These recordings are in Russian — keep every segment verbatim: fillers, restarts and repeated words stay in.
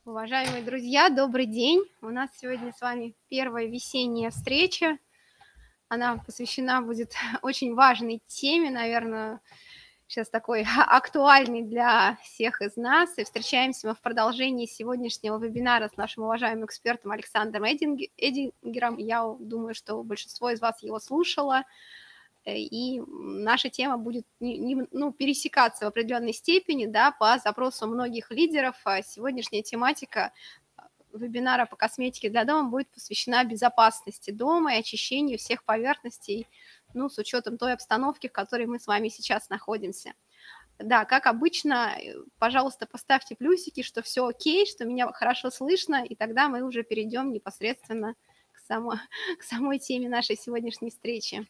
Уважаемые друзья, добрый день! У нас сегодня с вами первая весенняя встреча. Она посвящена будет очень важной теме, наверное, сейчас такой актуальной для всех из нас. И встречаемся мы в продолжении сегодняшнего вебинара с нашим уважаемым экспертом Александром Эдинг- Эдингером. Я думаю, что большинство из вас его слушало. И наша тема будет не, не, ну, пересекаться в определенной степени, да, по запросу многих лидеров. Сегодняшняя тематика вебинара по косметике для дома будет посвящена безопасности дома и очищению всех поверхностей, ну, с учетом той обстановки, в которой мы с вами сейчас находимся. Да, как обычно, пожалуйста, поставьте плюсики, что все окей, что меня хорошо слышно, и тогда мы уже перейдем непосредственно к, само, к самой теме нашей сегодняшней встречи.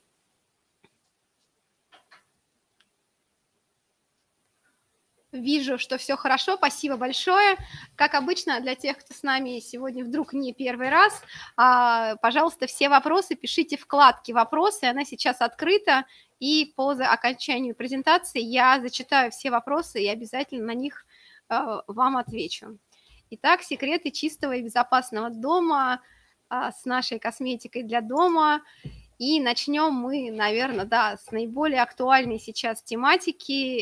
Вижу, что все хорошо, спасибо большое. Как обычно, для тех, кто с нами сегодня вдруг не первый раз, пожалуйста, все вопросы пишите в вкладке «Вопросы», она сейчас открыта, и по окончанию презентации я зачитаю все вопросы и обязательно на них вам отвечу. Итак, секреты чистого и безопасного дома с нашей косметикой для дома. И начнем мы, наверное, да, с наиболее актуальной сейчас тематики.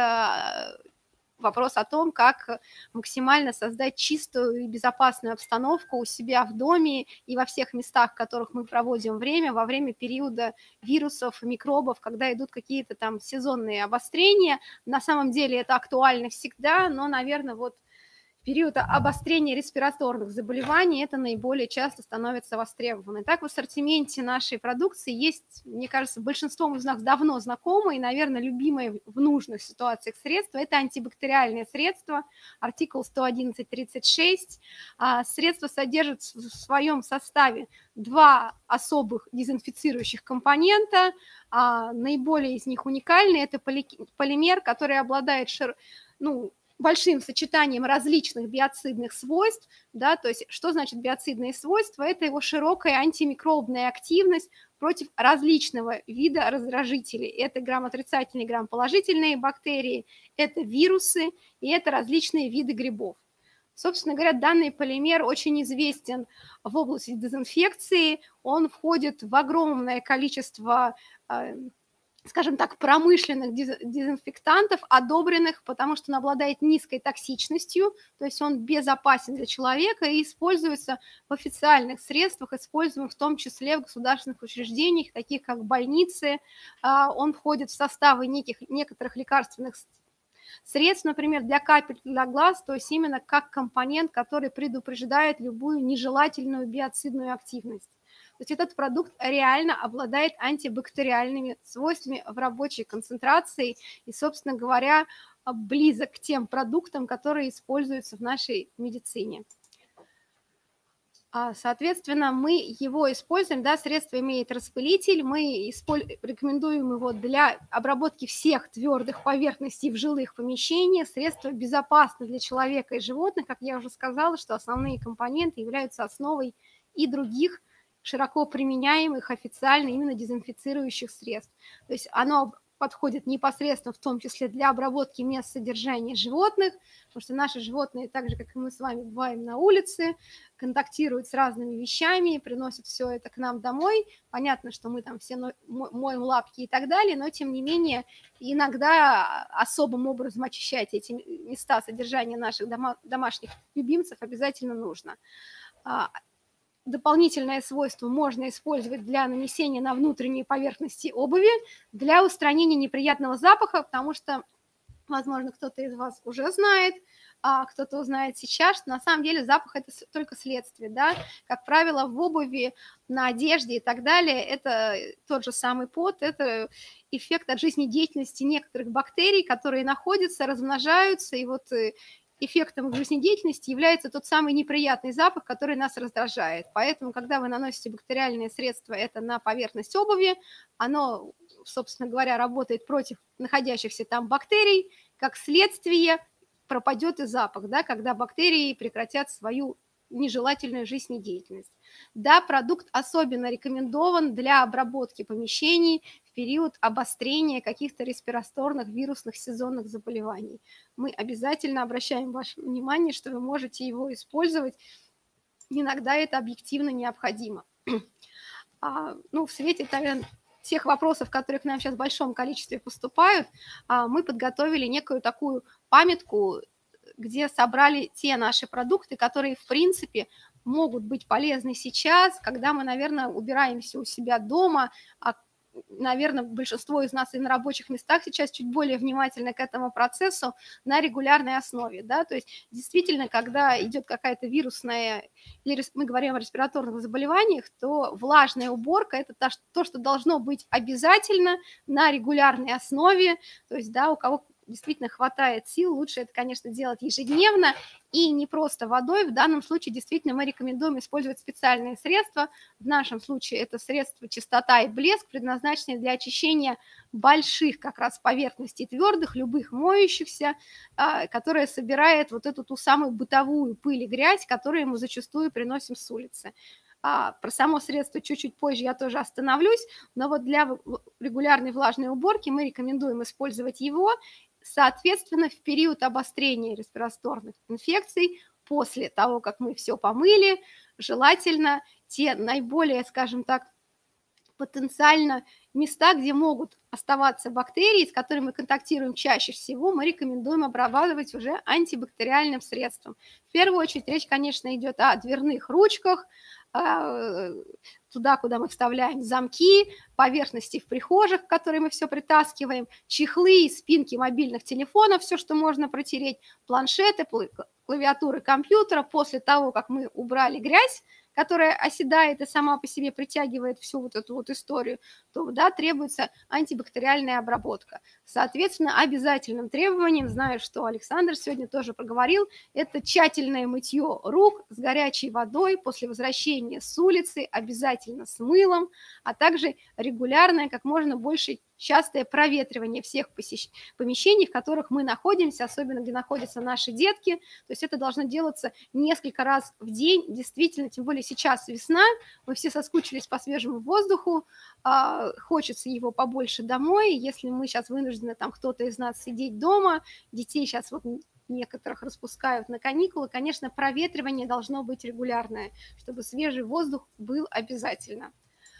Это вопрос о том, как максимально создать чистую и безопасную обстановку у себя в доме и во всех местах, в которых мы проводим время, во время периода вирусов, микробов, когда идут какие-то там сезонные обострения. На самом деле это актуально всегда, но, наверное, вот в период обострения респираторных заболеваний это наиболее часто становится востребованным. Так, в ассортименте нашей продукции есть, мне кажется, большинством из нас давно знакомые и, наверное, любимые в нужных ситуациях средства. Это антибактериальные средства, артикул сто одиннадцать тридцать шесть. Средство содержит в своем составе два особых дезинфицирующих компонента. Наиболее из них уникальный – это полимер, который обладает шир... ну, большим сочетанием различных биоцидных свойств, да, то есть что значит биоцидные свойства? Это его широкая антимикробная активность против различного вида раздражителей. Это грамотрицательные, грамположительные бактерии, это вирусы и это различные виды грибов. Собственно говоря, данный полимер очень известен в области дезинфекции, он входит в огромное количество, скажем так, промышленных дезинфектантов, одобренных, потому что он обладает низкой токсичностью, то есть он безопасен для человека и используется в официальных средствах, используемых в том числе в государственных учреждениях, таких как больницы. Он входит в составы неких, некоторых лекарственных средств, например, для капель для глаз, то есть именно как компонент, который предупреждает любую нежелательную биоцидную активность. То есть этот продукт реально обладает антибактериальными свойствами в рабочей концентрации и, собственно говоря, близок к тем продуктам, которые используются в нашей медицине. Соответственно, мы его используем, да, средство имеет распылитель, мы рекомендуем его для обработки всех твердых поверхностей в жилых помещениях. Средство безопасно для человека и животных, как я уже сказала, что основные компоненты являются основой и других широко применяемых официально именно дезинфицирующих средств. То есть оно подходит непосредственно в том числе для обработки мест содержания животных, потому что наши животные, так же, как и мы с вами, бываем на улице, контактируют с разными вещами, приносят все это к нам домой. Понятно, что мы там все моем лапки и так далее, но тем не менее иногда особым образом очищать эти места содержания наших дома, домашних любимцев обязательно нужно. Дополнительное свойство можно использовать для нанесения на внутренние поверхности обуви, для устранения неприятного запаха, потому что, возможно, кто-то из вас уже знает, а кто-то узнает сейчас, что на самом деле запах – это только следствие, да, как правило, в обуви, на одежде и так далее, это тот же самый пот, это эффект от жизнедеятельности некоторых бактерий, которые находятся, размножаются, и вот эффектом жизнедеятельности является тот самый неприятный запах, который нас раздражает. Поэтому, когда вы наносите бактериальные средства это на поверхность обуви, оно, собственно говоря, работает против находящихся там бактерий, как следствие пропадет и запах, да, когда бактерии прекратят свою нежелательную жизнедеятельность. Да, продукт особенно рекомендован для обработки помещений в период обострения каких-то респираторных вирусных сезонных заболеваний. Мы обязательно обращаем ваше внимание, что вы можете его использовать. Иногда это объективно необходимо. А, ну, в свете, наверное, тех вопросов, которые к нам сейчас в большом количестве поступают, а, мы подготовили некую такую памятку, где собрали те наши продукты, которые, в принципе, могут быть полезны сейчас, когда мы, наверное, убираемся у себя дома, а, наверное, большинство из нас и на рабочих местах сейчас чуть более внимательны к этому процессу на регулярной основе, да, то есть действительно, когда идет какая-то вирусная, или мы говорим о респираторных заболеваниях, то влажная уборка – это то, что должно быть обязательно на регулярной основе, то есть, да, у кого действительно хватает сил, лучше это, конечно, делать ежедневно и не просто водой. В данном случае действительно мы рекомендуем использовать специальные средства. В нашем случае это средства «Чистота и блеск», предназначенные для очищения больших как раз поверхностей твердых, любых моющихся, которая собирает вот эту ту самую бытовую пыль и грязь, которую мы зачастую приносим с улицы. А, про само средство чуть-чуть позже я тоже остановлюсь, но вот для регулярной влажной уборки мы рекомендуем использовать его. Соответственно, в период обострения респираторных инфекций, после того, как мы все помыли, желательно те наиболее, скажем так, потенциально места, где могут оставаться бактерии, с которыми мы контактируем чаще всего, мы рекомендуем обрабатывать уже антибактериальным средством. В первую очередь речь, конечно, идет о дверных ручках, туда, куда мы вставляем замки, поверхности в прихожих, в которые мы все притаскиваем, чехлы, спинки мобильных телефонов, все, что можно протереть, планшеты, клавиатуры компьютера. После того, как мы убрали грязь, которая оседает и сама по себе притягивает всю вот эту вот историю, то, да, требуется антибактериальная обработка. Соответственно, обязательным требованием, знаю, что Александр сегодня тоже проговорил, это тщательное мытье рук с горячей водой после возвращения с улицы, обязательно с мылом, а также регулярное, как можно больше частое проветривание всех помещений, в которых мы находимся, особенно где находятся наши детки. То есть это должно делаться несколько раз в день, действительно, тем более сейчас весна, мы все соскучились по свежему воздуху, хочется его побольше домой. Если мы сейчас вынуждены, там кто-то из нас сидеть дома, детей сейчас вот некоторых распускают на каникулы, конечно, проветривание должно быть регулярное, чтобы свежий воздух был обязательно.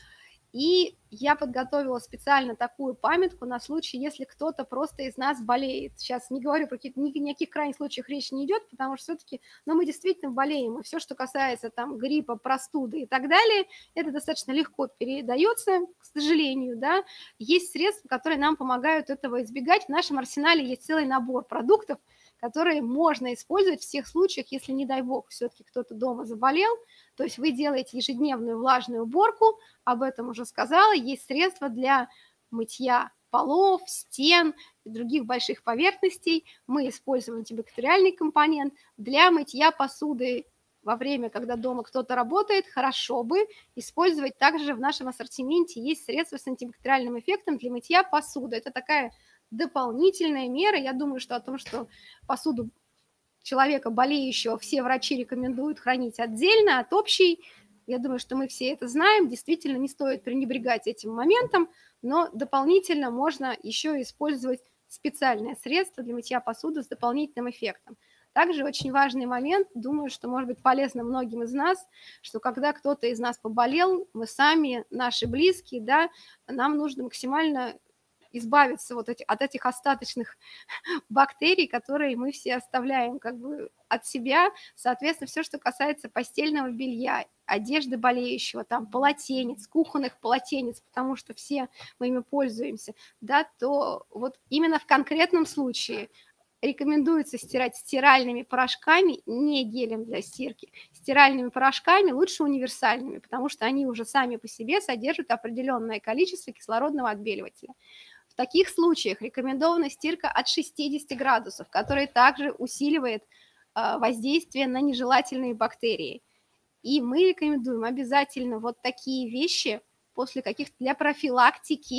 И я подготовила специально такую памятку на случай, если кто-то просто из нас болеет. Сейчас не говорю про какие-то, ни о каких крайних случаях речь не идет, потому что все-таки, ну, мы действительно болеем, и все, что касается там гриппа, простуды и так далее, это достаточно легко передается, к сожалению, да. Есть средства, которые нам помогают этого избегать. В нашем арсенале есть целый набор продуктов, которые можно использовать в всех случаях, если, не дай бог, все-таки кто-то дома заболел. То есть вы делаете ежедневную влажную уборку, об этом уже сказала, есть средства для мытья полов, стен и других больших поверхностей. Мы используем антибактериальный компонент для мытья посуды. Во время, когда дома кто-то работает, хорошо бы использовать также в нашем ассортименте есть средства с антибактериальным эффектом для мытья посуды. Это такая дополнительная мера. Я думаю, что о том, что посуду человека, болеющего, все врачи рекомендуют хранить отдельно от общей. Я думаю, что мы все это знаем. Действительно, не стоит пренебрегать этим моментом, но дополнительно можно еще использовать специальное средство для мытья посуды с дополнительным эффектом. Также очень важный момент, думаю, что может быть полезно многим из нас, что когда кто-то из нас поболел, мы сами, наши близкие, да, нам нужно максимально избавиться вот эти, от этих остаточных бактерий, которые мы все оставляем как бы от себя. Соответственно, все, что касается постельного белья, одежды болеющего, там, полотенец, кухонных полотенец, потому что все мы ими пользуемся, да, то вот именно в конкретном случае рекомендуется стирать стиральными порошками, не гелем для стирки. Стиральными порошками, лучше универсальными, потому что они уже сами по себе содержат определенное количество кислородного отбеливателя. В таких случаях рекомендована стирка от шестидесяти градусов, которая также усиливает воздействие на нежелательные бактерии. И мы рекомендуем обязательно вот такие вещи после каких-то для профилактики,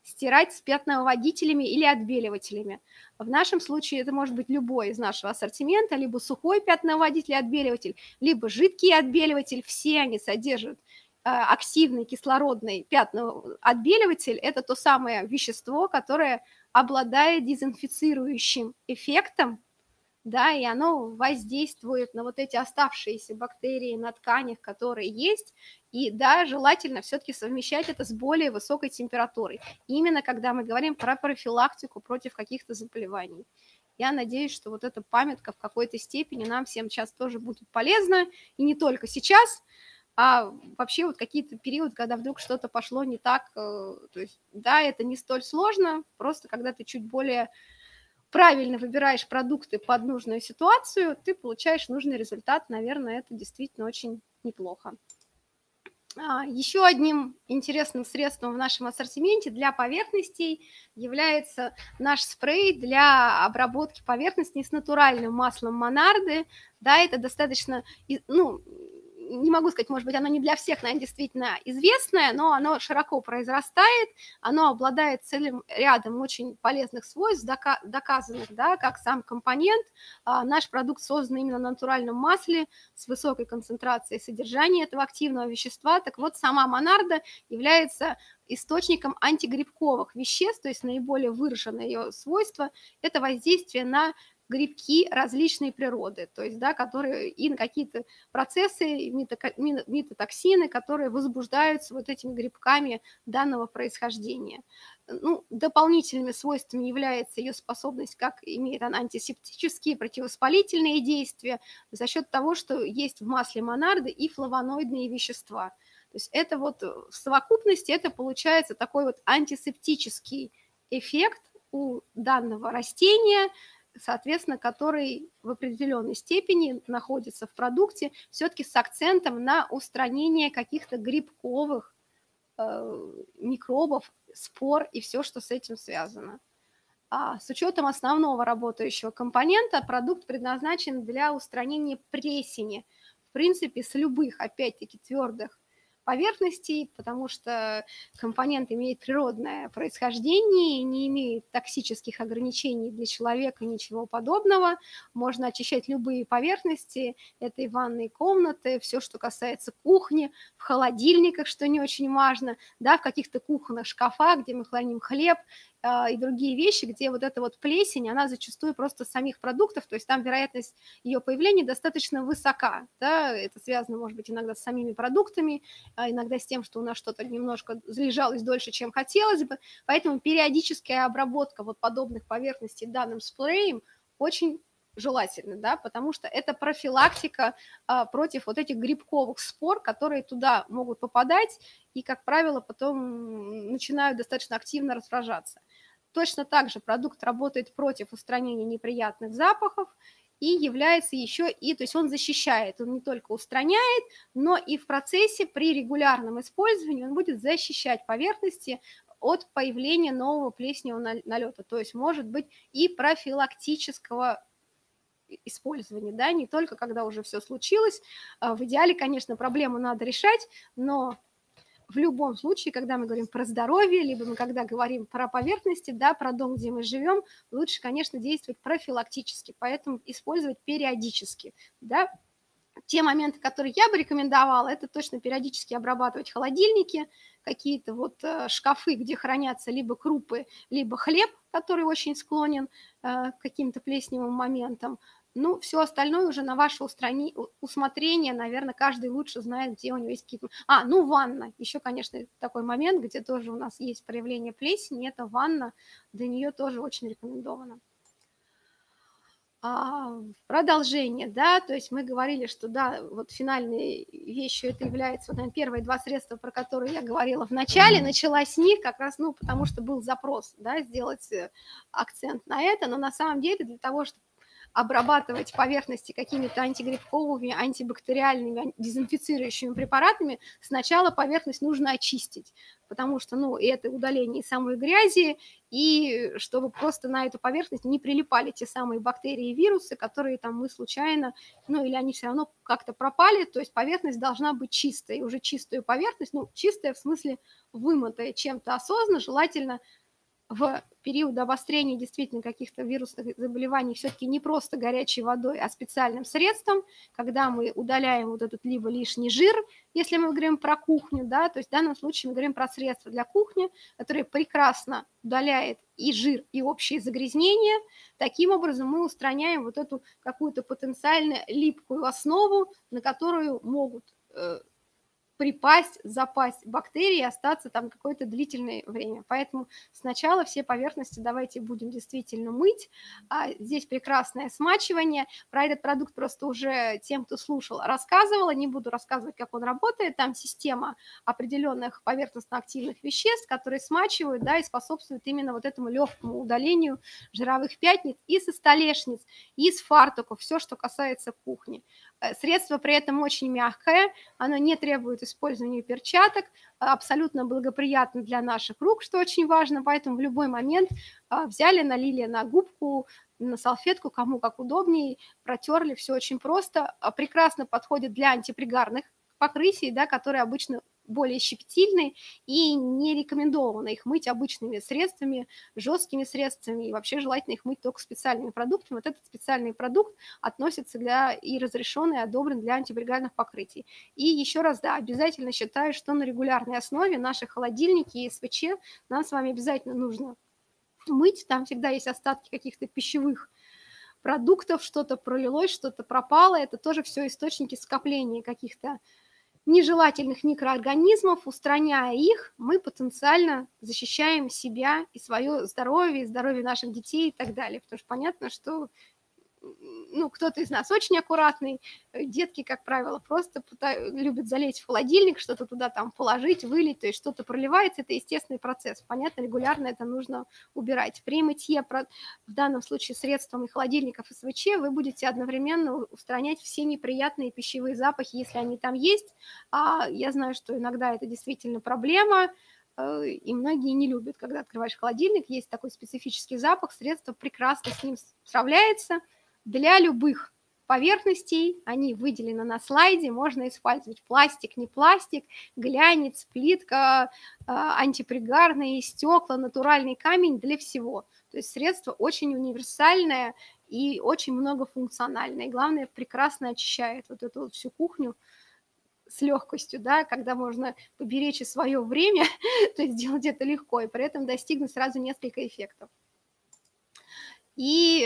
стирать с пятновыводителями или отбеливателями. В нашем случае это может быть любой из нашего ассортимента, либо сухой пятновыводитель и отбеливатель, либо жидкий отбеливатель. Все они содержат активный кислородный пятноотбеливатель. Это то самое вещество, которое обладает дезинфицирующим эффектом, да, и оно воздействует на вот эти оставшиеся бактерии на тканях, которые есть, и, да, желательно все-таки совмещать это с более высокой температурой, именно когда мы говорим про профилактику против каких-то заболеваний. Я надеюсь, что вот эта памятка в какой-то степени нам всем сейчас тоже будет полезна, и не только сейчас, а вообще вот какие-то периоды, когда вдруг что-то пошло не так, то есть, да, это не столь сложно, просто когда ты чуть более правильно выбираешь продукты под нужную ситуацию, ты получаешь нужный результат. Наверное, это действительно очень неплохо. Еще одним интересным средством в нашем ассортименте для поверхностей является наш спрей для обработки поверхностей с натуральным маслом Монарды. Да, это достаточно, ну, не могу сказать, может быть, оно не для всех, наверное, действительно известное, но оно широко произрастает, оно обладает целым рядом очень полезных свойств, доказанных, да, как сам компонент. Наш продукт создан именно на натуральном масле с высокой концентрацией содержания этого активного вещества. Так вот, сама Монарда является источником антигрибковых веществ, то есть наиболее выраженное ее свойство – это воздействие на грибки различной природы, то есть, да, которые и на какие-то процессы, митотоксины, которые возбуждаются вот этими грибками данного происхождения. Ну, дополнительными свойствами является ее способность, как имеет она антисептические, противовоспалительные действия, за счет того, что есть в масле Монарды и флавоноидные вещества. То есть это вот в совокупности это получается такой вот антисептический эффект у данного растения, соответственно, который в определенной степени находится в продукте, все-таки с акцентом на устранение каких-то грибковых э, микробов, спор и все, что с этим связано. А с учетом основного работающего компонента продукт предназначен для устранения плесени, в принципе, с любых, опять-таки, твердых поверхностей, потому что компонент имеет природное происхождение, не имеет токсических ограничений для человека, ничего подобного. Можно очищать любые поверхности, это и ванные комнаты, все, что касается кухни, в холодильниках, что не очень важно, да, в каких-то кухонных шкафах, где мы храним хлеб, и другие вещи, где вот эта вот плесень, она зачастую просто с самих продуктов, то есть там вероятность ее появления достаточно высока, да, это связано, может быть, иногда с самими продуктами, а иногда с тем, что у нас что-то немножко залежалось дольше, чем хотелось бы, поэтому периодическая обработка вот подобных поверхностей данным спреем очень желательно, да, потому что это профилактика а, против вот этих грибковых спор, которые туда могут попадать и, как правило, потом начинают достаточно активно размножаться. Точно так же продукт работает против устранения неприятных запахов и является еще и, то есть он защищает, он не только устраняет, но и в процессе при регулярном использовании он будет защищать поверхности от появления нового плесневого налета, то есть может быть и профилактического использования, да, не только когда уже все случилось. В идеале, конечно, проблему надо решать, но в любом случае, когда мы говорим про здоровье, либо мы когда говорим про поверхности, да, про дом, где мы живем, лучше, конечно, действовать профилактически, поэтому использовать периодически, да. Те моменты, которые я бы рекомендовала, это точно периодически обрабатывать холодильники, какие-то вот шкафы, где хранятся либо крупы, либо хлеб, который очень склонен к каким-то плесневым моментам. Ну, все остальное уже на ваше устрани... усмотрение, наверное, каждый лучше знает, где у него есть какие-то... А, ну, ванна. Еще, конечно, такой момент, где тоже у нас есть проявление плесени, это ванна, для нее тоже очень рекомендовано. А, продолжение, да, то есть мы говорили, что, да, вот финальной вещью это является, вот, наверное, первые два средства, про которые я говорила в начале, начала с них как раз, ну, потому что был запрос, да, сделать акцент на это, но на самом деле для того, чтобы обрабатывать поверхности какими-то антигрибковыми, антибактериальными, дезинфицирующими препаратами, сначала поверхность нужно очистить, потому что, ну, это удаление самой грязи, и чтобы просто на эту поверхность не прилипали те самые бактерии и вирусы, которые там мы случайно, ну, или они все равно как-то пропали, то есть поверхность должна быть чистой, и уже чистую поверхность, ну, чистая в смысле вымытая чем-то осознанно, желательно в период обострения действительно каких-то вирусных заболеваний все-таки не просто горячей водой, а специальным средством, когда мы удаляем вот этот либо лишний жир, если мы говорим про кухню, да, то есть в данном случае мы говорим про средства для кухни, которые прекрасно удаляет и жир, и общие загрязнения. Таким образом мы устраняем вот эту какую-то потенциально липкую основу, на которую могут э, припасть, запасть бактерии и остаться там какое-то длительное время. Поэтому сначала все поверхности давайте будем действительно мыть. А здесь прекрасное смачивание. Про этот продукт просто уже тем, кто слушал, рассказывала. Не буду рассказывать, как он работает. Там система определенных поверхностно-активных веществ, которые смачивают, да, и способствуют именно вот этому легкому удалению жировых пятниц и со столешниц, и с фартуков, все, что касается кухни. Средство при этом очень мягкое, оно не требует использования перчаток, абсолютно благоприятно для наших рук, что очень важно, поэтому в любой момент взяли, налили на губку, на салфетку, кому как удобнее, протерли, все очень просто, прекрасно подходит для антипригарных покрытий, да, которые обычно более щепетильные, и не рекомендовано их мыть обычными средствами, жесткими средствами, и вообще желательно их мыть только специальными продуктами. Вот этот специальный продукт относится для и разрешен, и одобрен для антипригарных покрытий. И еще раз, да, обязательно считаю, что на регулярной основе наши холодильники и СВЧ нам с вами обязательно нужно мыть, там всегда есть остатки каких-то пищевых продуктов, что-то пролилось, что-то пропало, это тоже все источники скопления каких-то нежелательных микроорганизмов. Устраняя их, мы потенциально защищаем себя и свое здоровье, и здоровье наших детей и так далее. Потому что понятно, что ну, кто-то из нас очень аккуратный, детки, как правило, просто пытаются, любят залезть в холодильник, что-то туда там положить, вылить, то есть что-то проливается, это естественный процесс. Понятно, регулярно это нужно убирать. При мытье, в данном случае средствами холодильников и СВЧ, вы будете одновременно устранять все неприятные пищевые запахи, если они там есть. А я знаю, что иногда это действительно проблема, и многие не любят, когда открываешь холодильник, есть такой специфический запах, средство прекрасно с ним справляется. Для любых поверхностей, они выделены на слайде, можно использовать пластик, не пластик, глянец, плитка, антипригарные стекла, натуральный камень, для всего. То есть средство очень универсальное и очень многофункциональное. И главное, прекрасно очищает вот эту вот всю кухню с легкостью, да, когда можно поберечь и свое время, то есть сделать это легко, и при этом достигнуть сразу несколько эффектов. И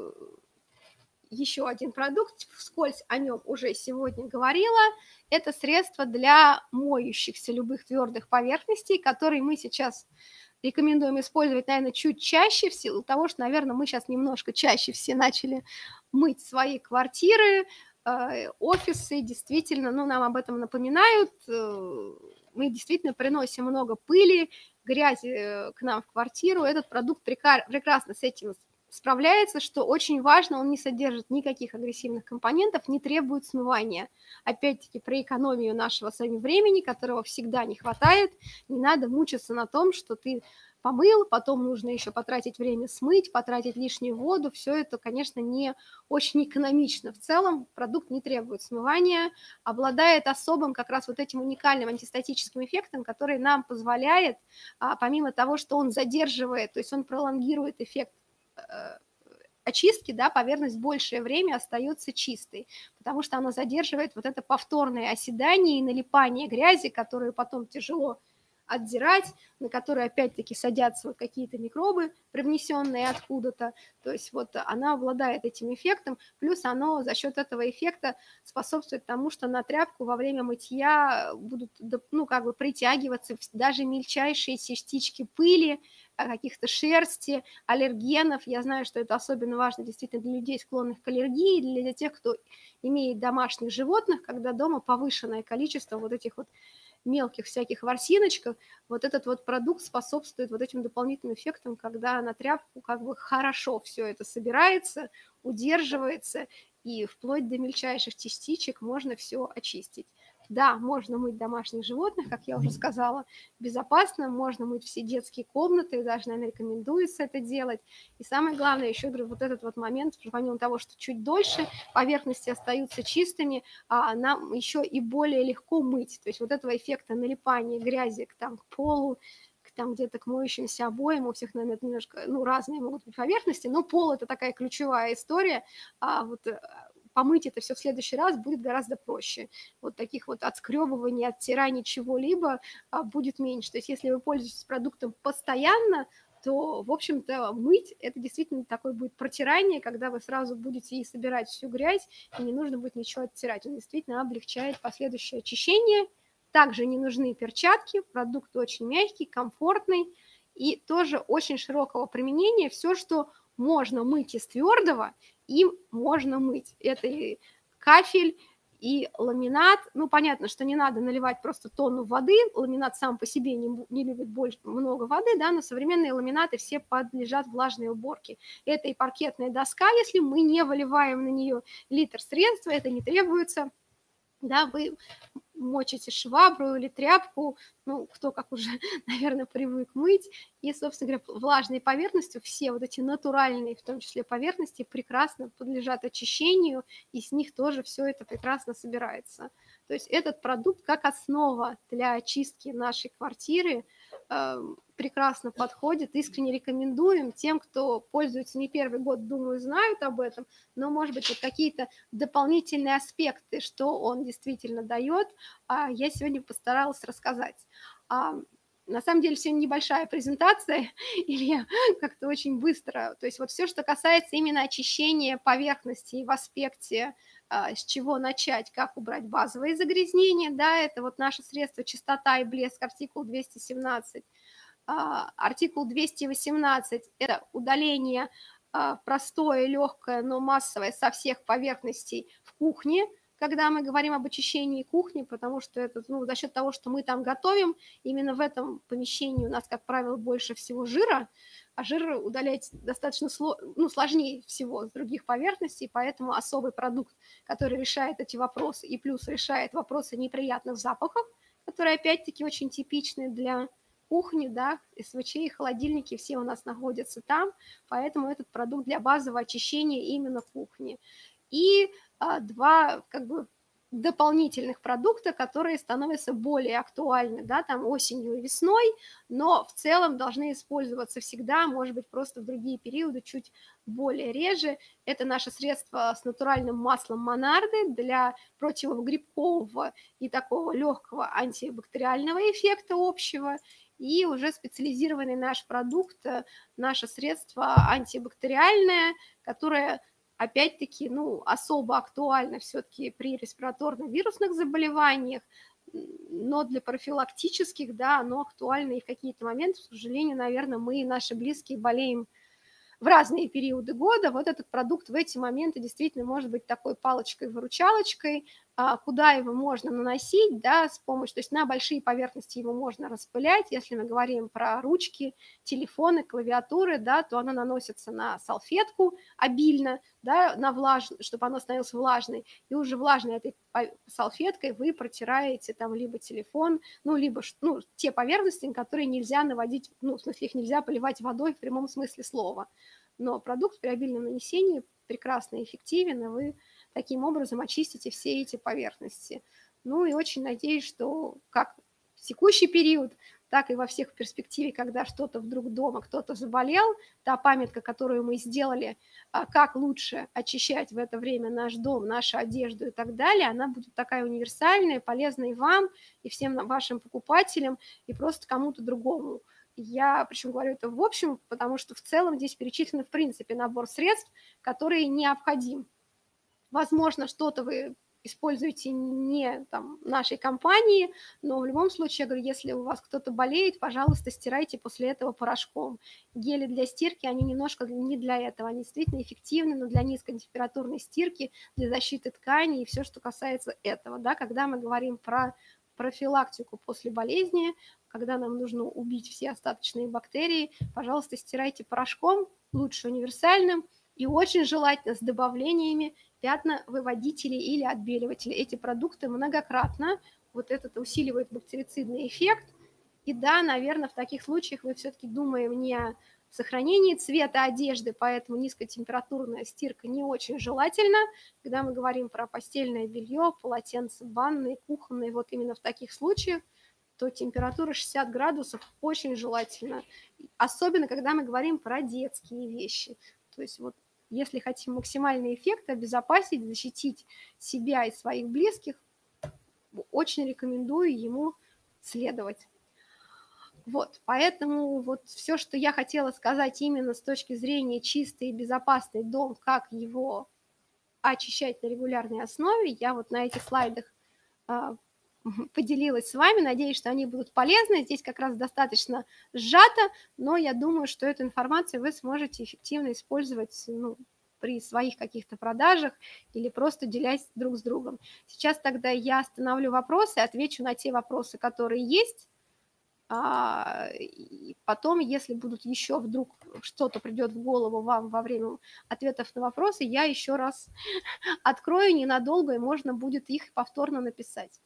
еще один продукт, вскользь о нем уже сегодня говорила, это средство для моющихся любых твердых поверхностей, которые мы сейчас рекомендуем использовать, наверное, чуть чаще, в силу того, что, наверное, мы сейчас немножко чаще все начали мыть свои квартиры, офисы, действительно, ну, нам об этом напоминают, мы действительно приносим много пыли, грязи к нам в квартиру, этот продукт прекрасно с этим справляется, что очень важно, он не содержит никаких агрессивных компонентов, не требует смывания. Опять-таки, про экономию нашего с вами времени, которого всегда не хватает, не надо мучиться на том, что ты помыл, потом нужно еще потратить время смыть, потратить лишнюю воду, все это, конечно, не очень экономично. В целом продукт не требует смывания, обладает особым как раз вот этим уникальным антистатическим эффектом, который нам позволяет, помимо того, что он задерживает, то есть он пролонгирует эффект очистки, да, поверхность большее время остается чистой, потому что она задерживает вот это повторное оседание и налипание грязи, которую потом тяжело отдирать, на которые опять-таки садятся вот какие-то микробы, привнесенные откуда-то, то есть вот она обладает этим эффектом, плюс оно за счет этого эффекта способствует тому, что на тряпку во время мытья будут, ну, как бы притягиваться даже мельчайшие частички пыли, каких-то шерсти, аллергенов. Я знаю, что это особенно важно действительно для людей, склонных к аллергии, или для тех, кто имеет домашних животных, когда дома повышенное количество вот этих вот мелких всяких ворсиночках, вот этот вот продукт способствует вот этим дополнительным эффектам, когда на тряпку как бы хорошо все это собирается, удерживается, и вплоть до мельчайших частичек можно все очистить. Да, можно мыть домашних животных, как я уже сказала, безопасно, можно мыть все детские комнаты, даже, наверное, рекомендуется это делать. И самое главное, еще говорю, вот этот вот момент, помимо того, что чуть дольше поверхности остаются чистыми, а нам еще и более легко мыть. То есть вот этого эффекта налипания грязи к, там, к полу, к, там где-то к моющимся обоям, у всех, наверное, это немножко, ну, разные могут быть поверхности, но пол – это такая ключевая история, а вот помыть это все в следующий раз будет гораздо проще. Вот таких вот отскребываний, оттираний чего-либо а, будет меньше. То есть если вы пользуетесь продуктом постоянно, то, в общем-то, мыть – это действительно такое будет протирание, когда вы сразу будете и собирать всю грязь, и не нужно будет ничего оттирать. Он действительно облегчает последующее очищение. Также не нужны перчатки, продукт очень мягкий, комфортный и тоже очень широкого применения. Все, что можно мыть из твердого, им можно мыть. Это и кафель, и ламинат. Ну, понятно, что не надо наливать просто тонну воды. Ламинат сам по себе не, не любит больше, много воды, да, но современные ламинаты все подлежат влажной уборке. Это и паркетная доска, если мы не выливаем на нее литр средства, это не требуется. Да, вы мочите швабру или тряпку, ну, кто как уже, наверное, привык мыть, и, собственно говоря, влажной поверхностью все вот эти натуральные, в том числе поверхности, прекрасно подлежат очищению, и с них тоже все это прекрасно собирается. То есть этот продукт как основа для очистки нашей квартиры э, прекрасно подходит, искренне рекомендуем тем, кто пользуется не первый год, думаю, знают об этом, но, может быть, вот какие-то дополнительные аспекты, что он действительно дает, я сегодня постаралась рассказать. На самом деле сегодня небольшая презентация, или я как-то очень быстро, то есть вот все, что касается именно очищения поверхности в аспекте, с чего начать, как убрать базовые загрязнения, да, это вот наше средство «Чистота и блеск», артикул двести семнадцать. Артикул двести восемнадцать – это удаление простое, легкое, но массовое со всех поверхностей в кухне, когда мы говорим об очищении кухни, потому что это, ну, за счет того, что мы там готовим, именно в этом помещении у нас, как правило, больше всего жира, а жир удалять достаточно сло, ну, сложнее всего с других поверхностей, поэтому особый продукт, который решает эти вопросы и плюс решает вопросы неприятных запахов, которые, опять-таки, очень типичны для кухни, да, СВЧ и холодильники все у нас находятся там, поэтому этот продукт для базового очищения именно кухни. И а, два как бы дополнительных продукта, которые становятся более актуальны, да, там осенью и весной, но в целом должны использоваться всегда, может быть, просто в другие периоды чуть более реже. Это наше средство с натуральным маслом Монарды для противогрибкового и такого легкого антибактериального эффекта общего, и уже специализированный наш продукт, наше средство антибактериальное, которое опять-таки, ну, особо актуально все-таки при респираторно-вирусных заболеваниях, но для профилактических, да, оно актуально и в какие-то моменты, к сожалению, наверное, мы и наши близкие болеем в разные периоды года. Вот этот продукт в эти моменты действительно может быть такой палочкой-выручалочкой, куда его можно наносить, да, с помощью, то есть на большие поверхности его можно распылять. Если мы говорим про ручки, телефоны, клавиатуры, да, то оно наносится на салфетку обильно, да, на влаж... чтобы оно становилось влажной, и уже влажной этой салфеткой вы протираете там либо телефон, ну, либо ну, те поверхности, которые нельзя наводить, ну, в смысле, их нельзя поливать водой в прямом смысле слова. Но продукт при обильном нанесении прекрасно эффективен, и вы таким образом очистите все эти поверхности. Ну и очень надеюсь, что как в текущий период, так и во всех в перспективе, когда что-то вдруг дома, кто-то заболел, та памятка, которую мы сделали, как лучше очищать в это время наш дом, нашу одежду и так далее, она будет такая универсальная, полезная и вам, и всем вашим покупателям, и просто кому-то другому. Я, причем говорю это в общем, потому что в целом здесь перечислен, в принципе, набор средств, которые необходим. Возможно, что-то вы используете не там, нашей компании, но в любом случае, я говорю, если у вас кто-то болеет, пожалуйста, стирайте после этого порошком. Гели для стирки, они немножко не для этого, они действительно эффективны, но для низкотемпературной стирки, для защиты тканей и все, что касается этого. Да? Когда мы говорим про профилактику после болезни, когда нам нужно убить все остаточные бактерии, пожалуйста, стирайте порошком, лучше универсальным, и очень желательно с добавлениями пятновыводителей или отбеливателей. Эти продукты многократно, вот этот усиливает бактерицидный эффект. И да, наверное, в таких случаях мы все-таки думаем не о сохранении цвета одежды, поэтому низкотемпературная стирка не очень желательна. Когда мы говорим про постельное белье, полотенца банные, кухонные, вот именно в таких случаях, то температура шестьдесят градусов очень желательно. Особенно, когда мы говорим про детские вещи. То есть вот если хотим максимальный эффект, обезопасить, защитить себя и своих близких, очень рекомендую ему следовать. Вот, поэтому вот все, что я хотела сказать именно с точки зрения чистый и безопасный дом, как его очищать на регулярной основе, я вот на этих слайдах а, поделилась с вами. Надеюсь, что они будут полезны. Здесь как раз достаточно сжато, но я думаю, что эту информацию вы сможете эффективно использовать, ну, при своих каких-то продажах или просто делясь друг с другом. Сейчас тогда я остановлю вопросы, отвечу на те вопросы, которые есть. А, и потом, если будут еще вдруг что-то придет в голову вам во время ответов на вопросы, я еще раз открою ненадолго, и можно будет их повторно написать.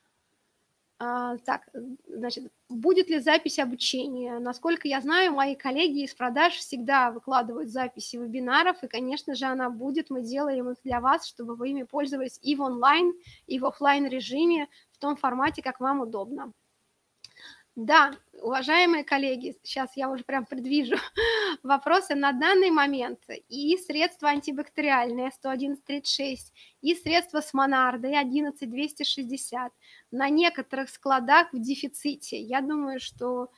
А, так, значит, будет ли запись обучения? Насколько я знаю, мои коллеги из продаж всегда выкладывают записи вебинаров, и, конечно же, она будет. Мы делаем их для вас, чтобы вы ими пользовались и в онлайн, и в офлайн режиме, в том формате, как вам удобно. Да, уважаемые коллеги, сейчас я уже прям предвижу вопросы. На данный момент и средства антибактериальные сто одиннадцать тридцать шесть, и средства с Монардой одиннадцать двести шестьдесят на некоторых складах в дефиците. Я думаю, что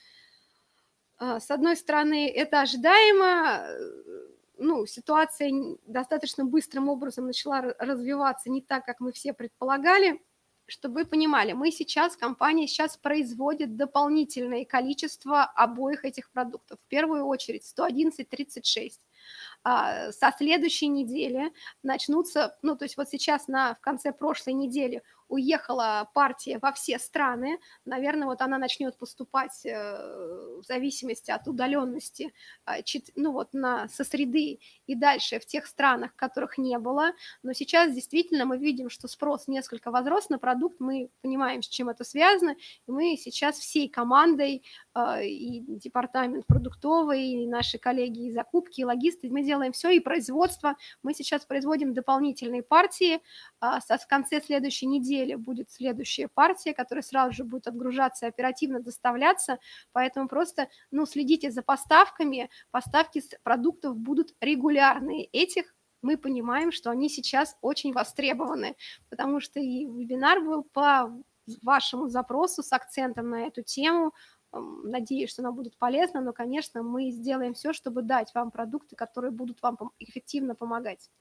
с одной стороны это ожидаемо, ну, ситуация достаточно быстрым образом начала развиваться не так, как мы все предполагали. Чтобы вы понимали, мы сейчас, компания сейчас производит дополнительное количество обоих этих продуктов. В первую очередь сто одиннадцать тридцать шесть. Со следующей недели начнутся, ну, то есть вот сейчас на, в конце прошлой недели уехала партия во все страны, наверное, вот она начнет поступать в зависимости от удаленности, ну, вот на, со среды и дальше в тех странах, которых не было, но сейчас действительно мы видим, что спрос несколько возрос на продукт, мы понимаем, с чем это связано, и мы сейчас всей командой, и департамент продуктовый, и наши коллеги и закупки, и логисты, мы делаем все, и производство, мы сейчас производим дополнительные партии, в конце следующей недели будет следующая партия, которая сразу же будет отгружаться и оперативно доставляться, поэтому просто, ну, следите за поставками, поставки продуктов будут регулярные, этих мы понимаем, что они сейчас очень востребованы, потому что и вебинар был по вашему запросу с акцентом на эту тему, надеюсь, что она будет полезна, но, конечно, мы сделаем все, чтобы дать вам продукты, которые будут вам эффективно помогать.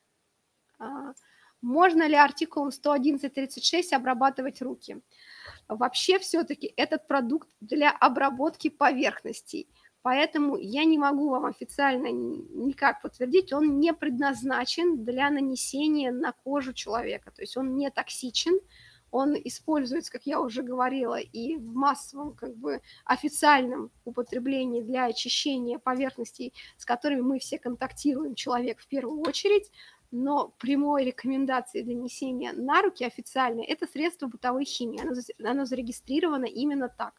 Можно ли артикулом сто одиннадцать тридцать шесть обрабатывать руки? Вообще все-таки этот продукт для обработки поверхностей, поэтому я не могу вам официально никак подтвердить, он не предназначен для нанесения на кожу человека, то есть он не токсичен, он используется, как я уже говорила, и в массовом, как бы, официальном употреблении для очищения поверхностей, с которыми мы все контактируем, человек в первую очередь, но прямой рекомендации для нанесения на руки официальной – это средство бытовой химии, оно, оно зарегистрировано именно так.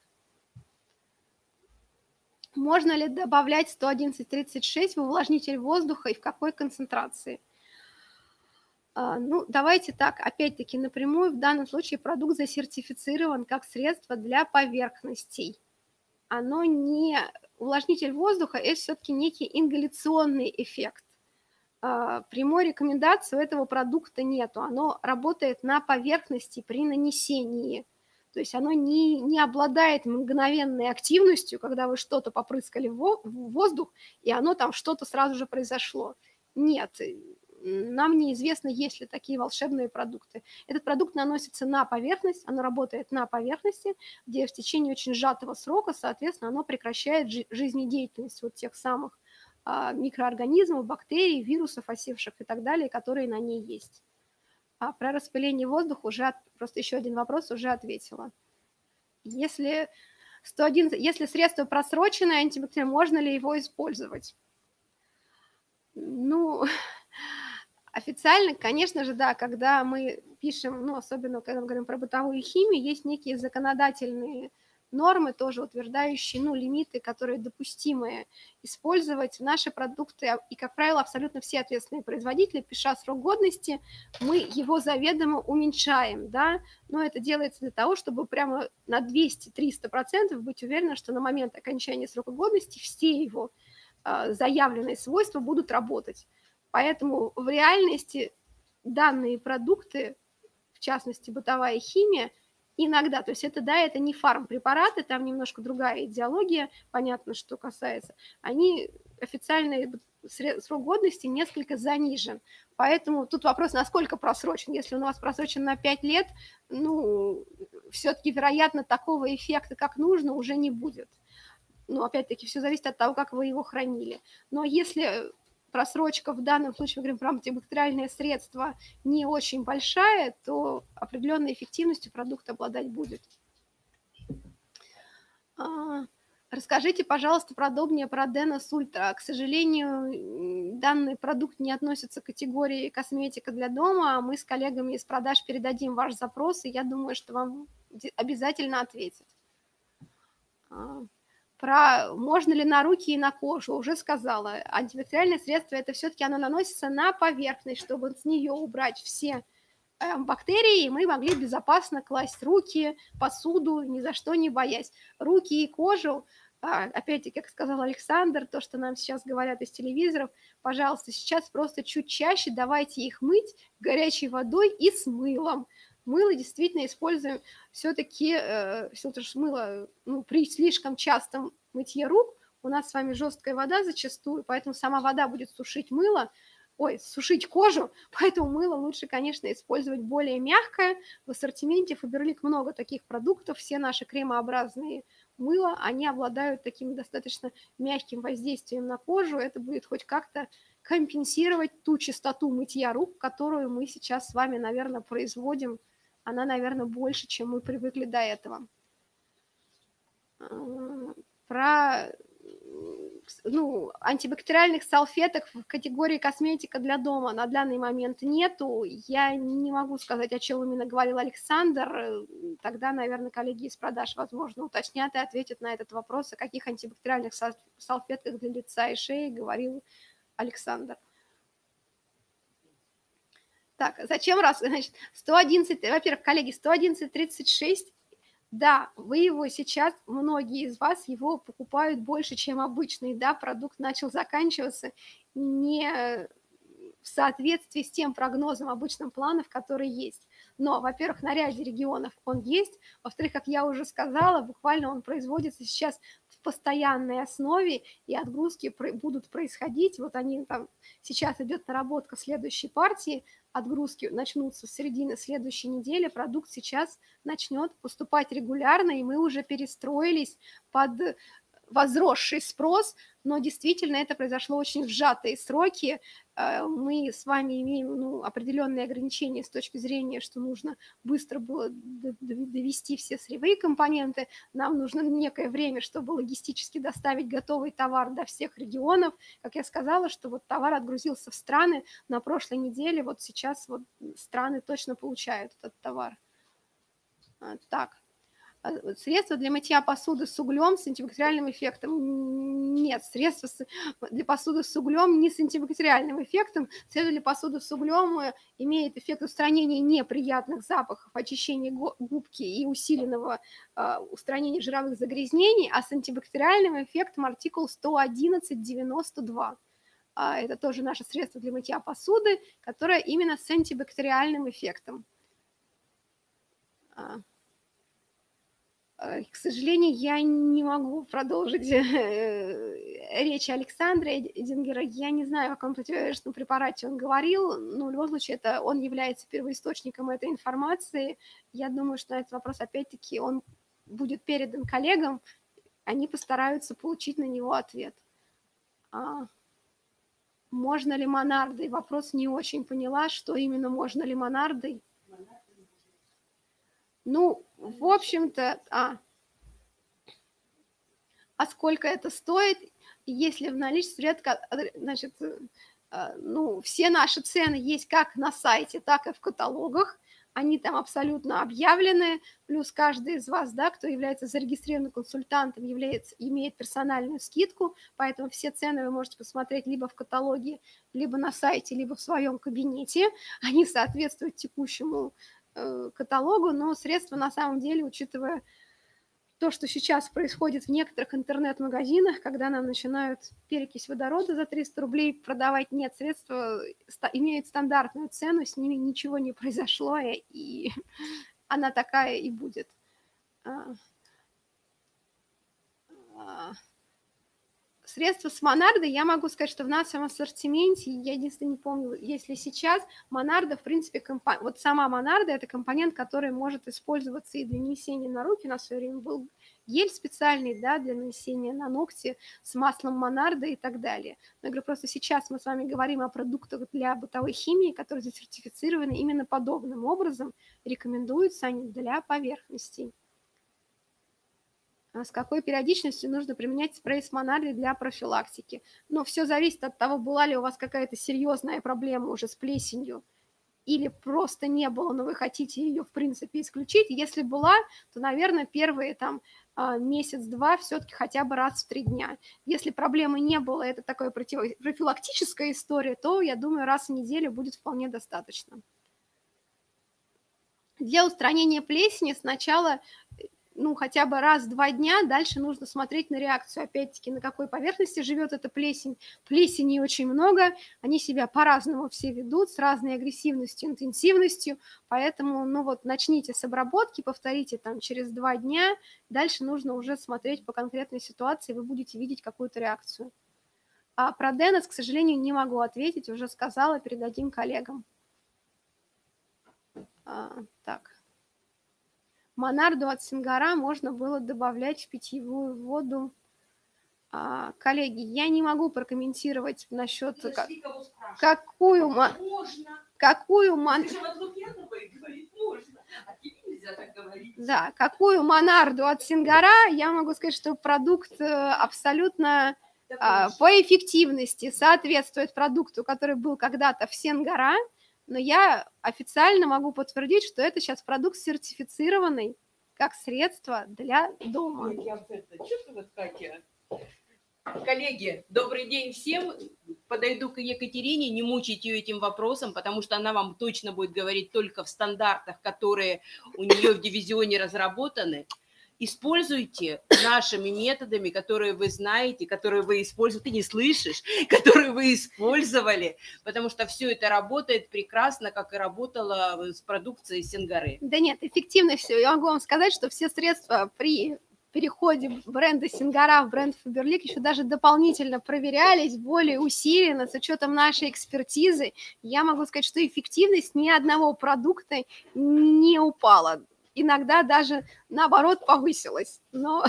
Можно ли добавлять сто одиннадцать тридцать шесть в увлажнитель воздуха и в какой концентрации? Ну, давайте так, опять-таки напрямую, в данном случае продукт засертифицирован как средство для поверхностей. Оно не… Увлажнитель воздуха – это все-таки некий ингаляционный эффект. Прямой рекомендации у этого продукта нету, оно работает на поверхности при нанесении, то есть оно не, не обладает мгновенной активностью, когда вы что-то попрыскали в воздух, и оно там что-то сразу же произошло. Нет, нам неизвестно, есть ли такие волшебные продукты. Этот продукт наносится на поверхность, оно работает на поверхности, где в течение очень сжатого срока, соответственно, оно прекращает жизнедеятельность вот тех самых микроорганизмов, бактерий, вирусов, осевших и так далее, которые на ней есть. А про распыление воздуха уже, от... просто еще один вопрос уже ответила. Если, сто одиннадцать, если средство просроченное, антибактериальное, можно ли его использовать? Ну, официально, конечно же, да, когда мы пишем, ну, особенно когда мы говорим про бытовую химию, есть некие законодательные нормы, тоже утверждающие, ну, лимиты, которые допустимы использовать наши продукты, и, как правило, абсолютно все ответственные производители, пиша срок годности, мы его заведомо уменьшаем, да, но это делается для того, чтобы прямо на двести-триста процентов быть уверенным, что на момент окончания срока годности все его э, заявленные свойства будут работать. Поэтому в реальности данные продукты, в частности, бытовая химия, иногда, то есть это, да, это не фармпрепараты, там немножко другая идеология, понятно, что касается, они официальный срок годности несколько занижен. Поэтому тут вопрос, насколько просрочен. Если он у вас просрочен на пять лет, ну, все-таки, вероятно, такого эффекта, как нужно, уже не будет. Ну, опять-таки, все зависит от того, как вы его хранили. Но если просрочка в данном случае, мы говорим про антибактериальные средства, не очень большая, то определенной эффективностью продукт обладать будет. Расскажите, пожалуйста, подробнее про Денос Ультра. К сожалению, данный продукт не относится к категории косметика для дома. Мы с коллегами из продаж передадим ваш запрос, и я думаю, что вам обязательно ответят. Про можно ли на руки и на кожу, уже сказала. Антибактериальное средство, это все-таки оно наносится на поверхность, чтобы с нее убрать все бактерии, и мы могли безопасно класть руки, посуду, ни за что не боясь. Руки и кожу, опять-таки, как сказал Александр, то, что нам сейчас говорят из телевизоров, пожалуйста, сейчас просто чуть чаще давайте их мыть горячей водой и с мылом. Мыло действительно используем все-таки, э, все-таки мыло, ну, при слишком частом мытье рук у нас с вами жесткая вода зачастую, поэтому сама вода будет сушить мыло, ой, сушить кожу, поэтому мыло лучше, конечно, использовать более мягкое. В ассортименте Faberlic много таких продуктов, все наши кремообразные мыла, они обладают таким достаточно мягким воздействием на кожу, это будет хоть как-то компенсировать ту частоту мытья рук, которую мы сейчас с вами, наверное, производим. Она, наверное, больше, чем мы привыкли до этого. Про, ну, антибактериальных салфеток в категории косметика для дома на данный момент нету. Я не могу сказать, о чем именно говорил Александр. Тогда, наверное, коллеги из продаж, возможно, уточнят и ответят на этот вопрос, о каких антибактериальных салфетках для лица и шеи говорил Александр. Так, зачем раз? Значит, сто одиннадцать, во-первых, коллеги, сто одиннадцать тридцать шесть, да, вы его сейчас, многие из вас его покупают больше, чем обычный, да, продукт начал заканчиваться не в соответствии с тем прогнозом обычным планов, который есть. Но, во-первых, на ряде регионов он есть, во-вторых, как я уже сказала, буквально он производится сейчас в постоянной основе, и отгрузки будут происходить, вот они там, сейчас идет наработка следующей партии, отгрузки начнутся с середины следующей недели, продукт сейчас начнет поступать регулярно, и мы уже перестроились под возросший спрос, но действительно это произошло очень в сжатые сроки. Мы с вами имеем, ну, определенные ограничения с точки зрения, что нужно быстро было довести все сырьевые компоненты, нам нужно некое время, чтобы логистически доставить готовый товар до всех регионов. Как я сказала, что вот товар отгрузился в страны на прошлой неделе, вот сейчас вот страны точно получают этот товар. Так. Средства для мытья посуды с углем с антибактериальным эффектом. Нет, средства для посуды с углем не с антибактериальным эффектом. Средство для посуды с углем имеет эффект устранения неприятных запахов, очищения губки и усиленного э, устранения жировых загрязнений, а с антибактериальным эффектом артикул сто одиннадцать девяносто два. Это тоже наше средство для мытья посуды, которое именно с антибактериальным эффектом. К сожалению, я не могу продолжить речь Александра Эдингера. Я не знаю, о каком противовирусном препарате он говорил, но в любом случае это, он является первоисточником этой информации. Я думаю, что на этот вопрос, опять-таки, он будет передан коллегам, они постараются получить на него ответ. Можно ли монардой? Вопрос не очень поняла, что именно можно ли монардой. Ну, в общем-то, а, а сколько это стоит, если в наличии редко, значит, ну, все наши цены есть как на сайте, так и в каталогах, они там абсолютно объявлены, плюс каждый из вас, да, кто является зарегистрированным консультантом, является, имеет персональную скидку, поэтому все цены вы можете посмотреть либо в каталоге, либо на сайте, либо в своем кабинете, они соответствуют текущему э, каталогу, но средства на самом деле, учитывая то, что сейчас происходит в некоторых интернет-магазинах, когда нам начинают перекись водорода за триста рублей продавать, нет, средства имеют стандартную цену, с ними ничего не произошло, и она такая и будет. Средства с монардой, я могу сказать, что в нашем ассортименте, я единственное не помню, если сейчас, монарда, в принципе, компо... вот сама монарда – это компонент, который может использоваться и для нанесения на руки. У нас в свое время был гель специальный, да, для нанесения на ногти с маслом монарда и так далее. Но я говорю, просто сейчас мы с вами говорим о продуктах для бытовой химии, которые сертифицированы именно подобным образом, рекомендуются они для поверхностей. С какой периодичностью нужно применять спрей с монардой для профилактики. Но все зависит от того, была ли у вас какая-то серьезная проблема уже с плесенью, или просто не было, но вы хотите ее, в принципе, исключить. Если была, то, наверное, первые там месяц-два все-таки хотя бы раз в три дня. Если проблемы не было, это такая профилактическая история, то, я думаю, раз в неделю будет вполне достаточно. Для устранения плесени сначала... ну, хотя бы раз-два дня, дальше нужно смотреть на реакцию, опять-таки, на какой поверхности живет эта плесень. Плесени очень много, они себя по-разному все ведут, с разной агрессивностью, интенсивностью, поэтому, ну вот, начните с обработки, повторите там через два дня, дальше нужно уже смотреть по конкретной ситуации, вы будете видеть какую-то реакцию. А про Денес, к сожалению, не могу ответить, уже сказала, передадим коллегам. А, так. Монарду от Сингара можно было добавлять в питьевую воду. А, коллеги, я не могу прокомментировать насчет... Как, какую... Можно. Какую мон... Да, какую монарду от Сингара, я могу сказать, что продукт абсолютно а, по эффективности соответствует продукту, который был когда-то в Сингара, но я официально могу подтвердить, что это сейчас продукт сертифицированный как средство для дома. Коллеги, добрый день всем. Подойду к Екатерине, не мучайте ее этим вопросом, потому что она вам точно будет говорить только в стандартах, которые у нее в дивизионе разработаны. Используйте нашими методами, которые вы знаете, которые вы используете, ты не слышишь, которые вы использовали, потому что все это работает прекрасно, как и работало с продукцией Сингары. Да нет, эффективно все. Я могу вам сказать, что все средства при переходе бренда Сингара в бренд Faberlic еще даже дополнительно проверялись, более усиленно, с учетом нашей экспертизы. Я могу сказать, что эффективность ни одного продукта не упала. Иногда даже, наоборот, повысилась. Но...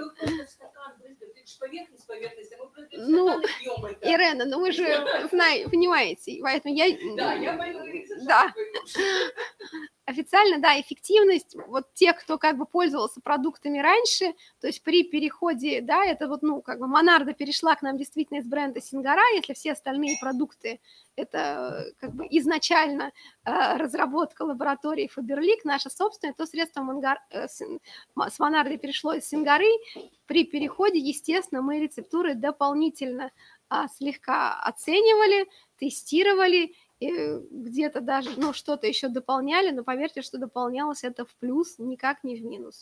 Ну, Ирена, ну вы же знаете, понимаете, поэтому я... Да, я пойду. Да. Официально, да, эффективность вот тех, кто как бы пользовался продуктами раньше, то есть при переходе, да, это вот, ну, как бы Монарда перешла к нам действительно из бренда Сингара, если все остальные продукты это как бы изначально э, разработка лаборатории Faberlic, наша собственная, то средство Монгар, э, с, с Монарды перешло из Сингары. При переходе, естественно, мы рецептуры дополнительно э, слегка оценивали, тестировали, где-то даже, ну, что-то еще дополняли, но поверьте, что дополнялось это в плюс, никак не в минус.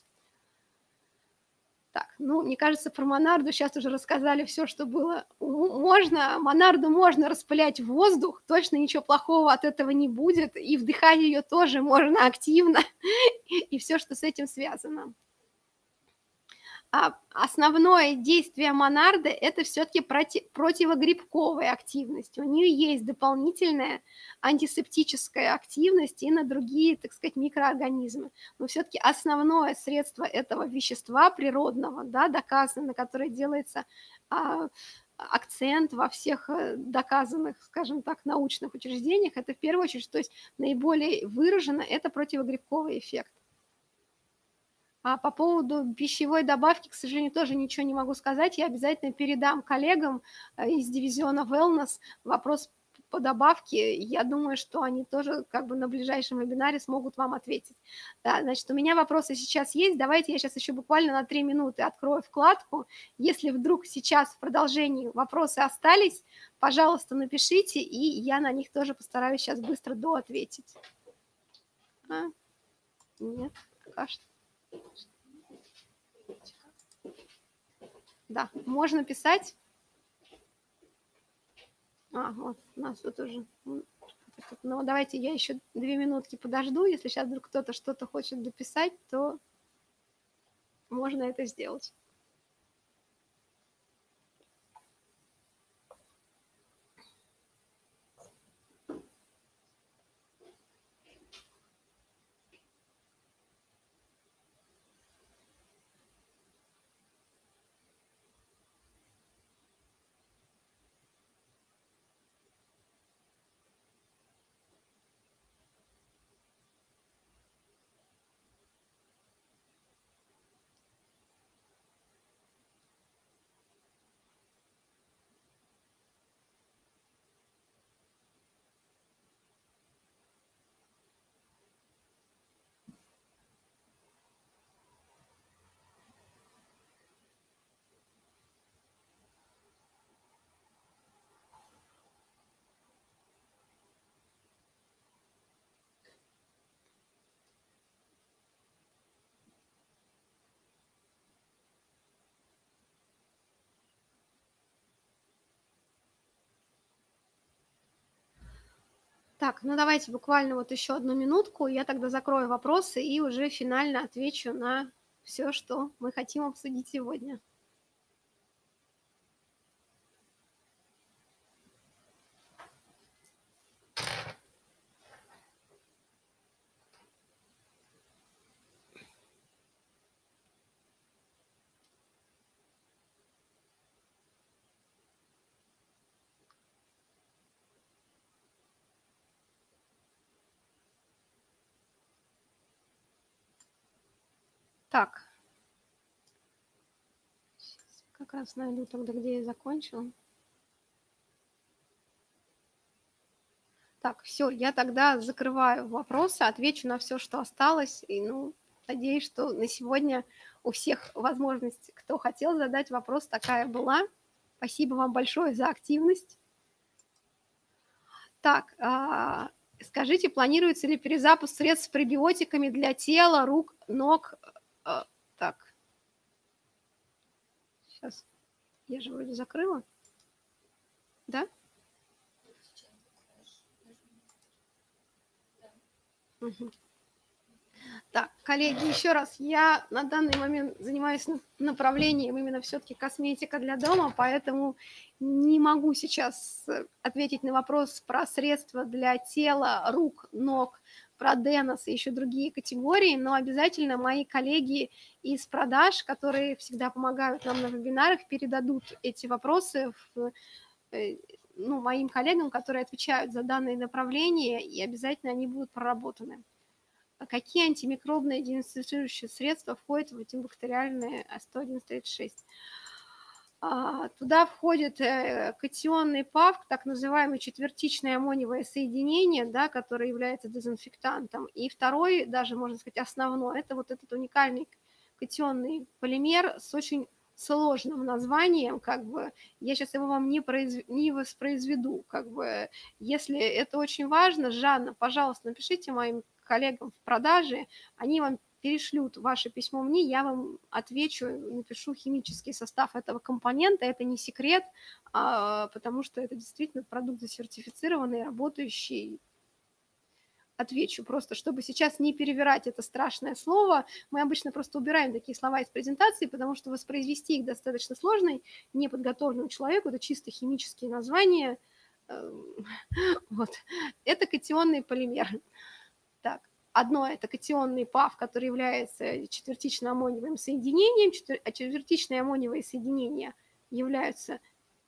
Так, ну, мне кажется, про Монарду сейчас уже рассказали все, что было. Можно, Монарду можно распылять в воздух, точно ничего плохого от этого не будет, и вдыхать ее тоже можно активно, и все, что с этим связано. А основное действие Монарды – это все-таки проти- противогрибковая активность. У нее есть дополнительная антисептическая активность и на другие, так сказать, микроорганизмы. Но все-таки основное средство этого вещества природного, да, доказано, которое делается а, акцент во всех доказанных, скажем так, научных учреждениях, это в первую очередь, то есть наиболее выраженно это противогрибковый эффект. А по поводу пищевой добавки, к сожалению, тоже ничего не могу сказать. Я обязательно передам коллегам из дивизиона Wellness вопрос по добавке. Я думаю, что они тоже как бы на ближайшем вебинаре смогут вам ответить. Да, значит, у меня вопросы сейчас есть. Давайте я сейчас еще буквально на три минуты открою вкладку. Если вдруг сейчас в продолжении вопросы остались, пожалуйста, напишите, и я на них тоже постараюсь сейчас быстро доответить. А? Нет, пока что. Да, можно писать. А, вот у нас тут уже. Ну, давайте я еще две минутки подожду. Если сейчас вдруг кто-то что-то хочет дописать, то можно это сделать. Так, ну давайте буквально вот еще одну минутку, я тогда закрою вопросы и уже финально отвечу на все, что мы хотим обсудить сегодня. Так, сейчас как раз найду тогда, где я закончила. Так, все, я тогда закрываю вопросы, отвечу на все, что осталось. И, ну, надеюсь, что на сегодня у всех возможность, кто хотел задать вопрос, такая была. Спасибо вам большое за активность. Так, а, скажите, планируется ли перезапуск средств с пребиотиками для тела, рук, ног? А, так, сейчас, я же вроде закрыла, да? Угу. Так, коллеги, еще раз, я на данный момент занимаюсь направлением именно все-таки косметика для дома, поэтому не могу сейчас ответить на вопрос про средства для тела, рук, ног, про Денос и еще другие категории, но обязательно мои коллеги из продаж, которые всегда помогают нам на вебинарах, передадут эти вопросы в, ну, моим коллегам, которые отвечают за данные направления, и обязательно они будут проработаны. Какие антимикробные дезинфицирующие средства входят в антибактериальные сто одиннадцать тридцать шесть? Туда входит катионный ПАВ, так называемое четвертичное аммониевое соединение, да, которое является дезинфектантом. И второй, даже можно сказать основной, это вот этот уникальный катионный полимер с очень сложным названием, как бы, я сейчас его вам не, произв... не воспроизведу, как бы, если это очень важно, Жанна, пожалуйста, напишите моим коллегам в продаже, они вам перешлют ваше письмо мне, я вам отвечу, напишу химический состав этого компонента, это не секрет, а, потому что это действительно продукт засертифицированный, работающий. Отвечу просто, чтобы сейчас не перевирать это страшное слово. Мы обычно просто убираем такие слова из презентации, потому что воспроизвести их достаточно сложно неподготовленному человеку, это чисто химические названия. Вот. Это катионный полимер. Так, одно это катионный ПАВ, который является четвертично-аммониевым соединением, а четвертичные аммониевые соединения являются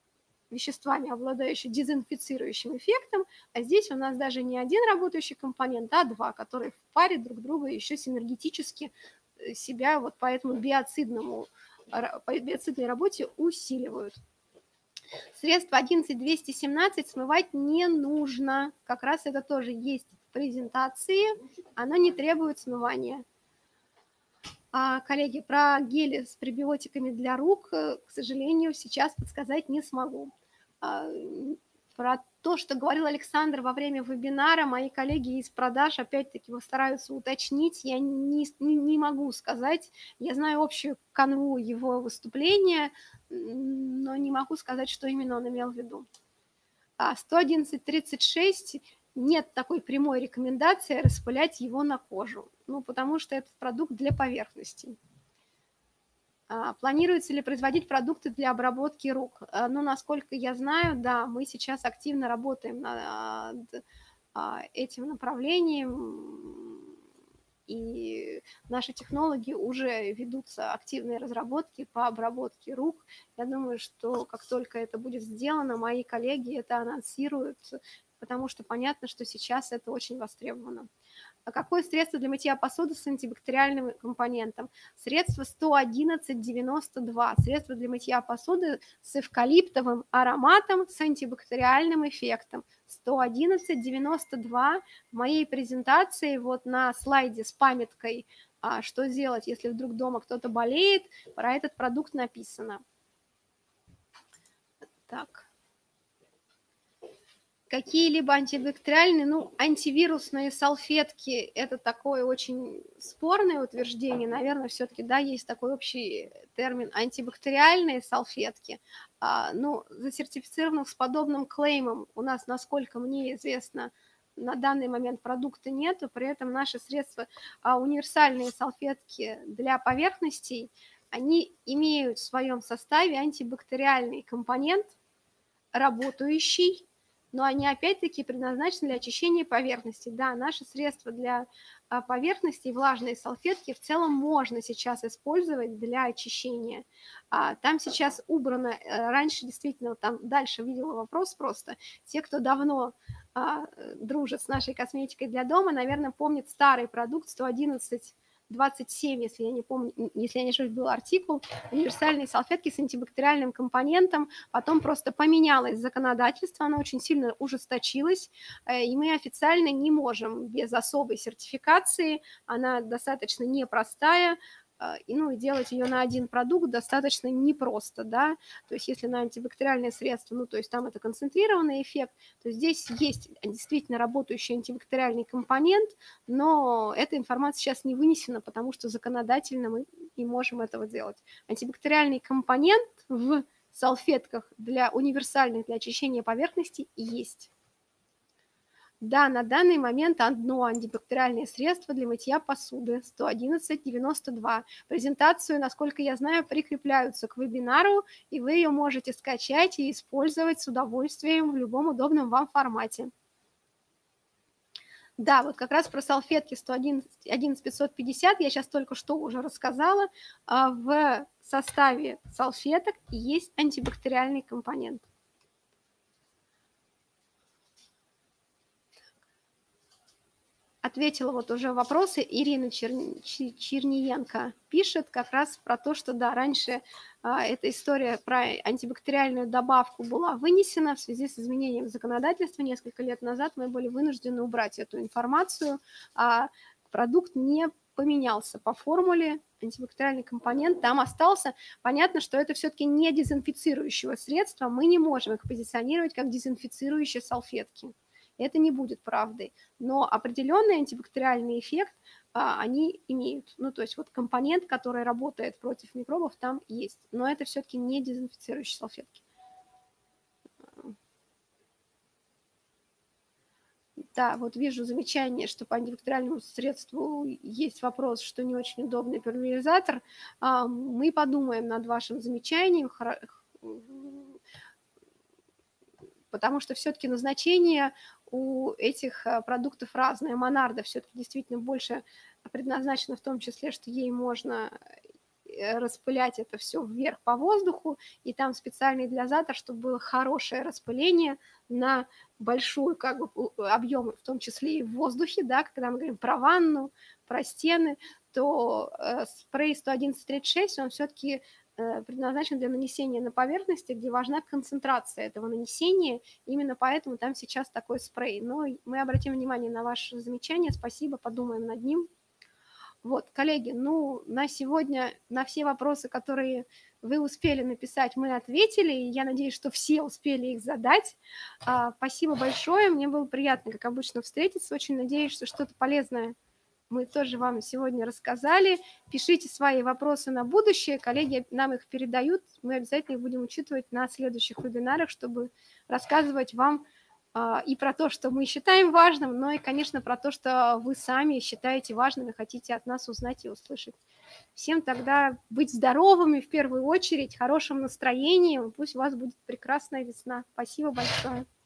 веществами, обладающими дезинфицирующим эффектом, а здесь у нас даже не один работающий компонент, а два, которые в паре друг друга еще синергетически себя вот по этому биоцидному, по биоцидной работе усиливают. Средство одиннадцать двести семнадцать смывать не нужно. Как раз это тоже есть в презентации. Оно не требует смывания. А, коллеги, про гели с пребиотиками для рук, к сожалению, сейчас подсказать не смогу. А, про то, что говорил Александр во время вебинара, мои коллеги из продаж опять-таки стараются уточнить. Я не, не, не могу сказать. Я знаю общую канву его выступления, но не могу сказать, что именно он имел в виду. А сто одиннадцать тридцать шесть нет такой прямой рекомендации распылять его на кожу, ну, потому что это продукт для поверхностей. А, планируется ли производить продукты для обработки рук? А, ну, насколько я знаю, да, мы сейчас активно работаем над а, этим направлением, и наши технологи уже ведутся активные разработки по обработке рук. Я думаю, что как только это будет сделано, мои коллеги это анонсируют, потому что понятно, что сейчас это очень востребовано. А какое средство для мытья посуды с антибактериальным компонентом? Средство сто одиннадцать девяносто два. Средство для мытья посуды с эвкалиптовым ароматом с антибактериальным эффектом. сто одиннадцать девяносто два. В моей презентации вот на слайде с памяткой, что делать, если вдруг дома кто-то болеет, про этот продукт написано. Так. Какие-либо антибактериальные, ну, антивирусные салфетки – это такое очень спорное утверждение. Наверное, все-таки, да, есть такой общий термин антибактериальные салфетки. А, ну, засертифицированных с подобным клеймом у нас, насколько мне известно, на данный момент продукта нету. При этом наши средства, а, универсальные салфетки для поверхностей, они имеют в своем составе антибактериальный компонент, работающий, но они опять-таки предназначены для очищения поверхности. Да, наши средства для поверхности, влажные салфетки в целом можно сейчас использовать для очищения. Там сейчас убрано, раньше действительно, там дальше видела вопрос просто, те, кто давно дружит с нашей косметикой для дома, наверное, помнят старый продукт сто одиннадцать двадцать семь, если я не помню, если я не ошибаюсь, был артикул, универсальные салфетки с антибактериальным компонентом, потом просто поменялось законодательство, оно очень сильно ужесточилось, и мы официально не можем без особой сертификации, она достаточно непростая, и, ну, и делать ее на один продукт достаточно непросто, да, то есть если на антибактериальное средство, ну, то есть там это концентрированный эффект, то здесь есть действительно работающий антибактериальный компонент, но эта информация сейчас не вынесена, потому что законодательно мы не можем этого делать. Антибактериальный компонент в салфетках для универсальных для очищения поверхности есть. Да, на данный момент одно антибактериальное средство для мытья посуды сто одиннадцать девяносто два. Презентацию, насколько я знаю, прикрепляются к вебинару, и вы ее можете скачать и использовать с удовольствием в любом удобном вам формате. Да, вот как раз про салфетки сто одиннадцать пятьсот пятьдесят я сейчас только что уже рассказала. В составе салфеток есть антибактериальный компонент. Ответила вот уже вопросы. Ирина Чер... Черниенко пишет как раз про то, что да, раньше а, эта история про антибактериальную добавку была вынесена в связи с изменением законодательства. Несколько лет назад мы были вынуждены убрать эту информацию, а продукт не поменялся по формуле, антибактериальный компонент там остался. Понятно, что это все-таки не дезинфицирующего средства, мы не можем их позиционировать как дезинфицирующие салфетки. Это не будет правдой, но определенный антибактериальный эффект а, они имеют. Ну, то есть вот компонент, который работает против микробов, там есть, но это все-таки не дезинфицирующие салфетки. Да, вот вижу замечание, что по антибактериальному средству есть вопрос, что не очень удобный пульверизатор. А, мы подумаем над вашим замечанием, потому что все-таки назначение у этих продуктов разное. Монарда все-таки действительно больше предназначена в том числе, что ей можно распылять это все вверх по воздуху, и там специальный диализатор, чтобы было хорошее распыление на большой как бы объем, в том числе и в воздухе, да, когда мы говорим про ванну, про стены, то э, спрей сто одиннадцать тридцать шесть, он все-таки э, предназначен для нанесения на поверхности, где важна концентрация этого нанесения, именно поэтому там сейчас такой спрей. Но мы обратим внимание на ваше замечание, спасибо, подумаем над ним. Вот, коллеги, ну, на сегодня на все вопросы, которые вы успели написать, мы ответили, и я надеюсь, что все успели их задать. А, спасибо большое, мне было приятно, как обычно, встретиться, очень надеюсь, что что-то полезное мы тоже вам сегодня рассказали. Пишите свои вопросы на будущее, коллеги нам их передают, мы обязательно их будем учитывать на следующих вебинарах, чтобы рассказывать вам и про то, что мы считаем важным, но и, конечно, про то, что вы сами считаете важным и хотите от нас узнать и услышать. Всем тогда быть здоровыми в первую очередь, хорошим настроением, пусть у вас будет прекрасная весна. Спасибо большое.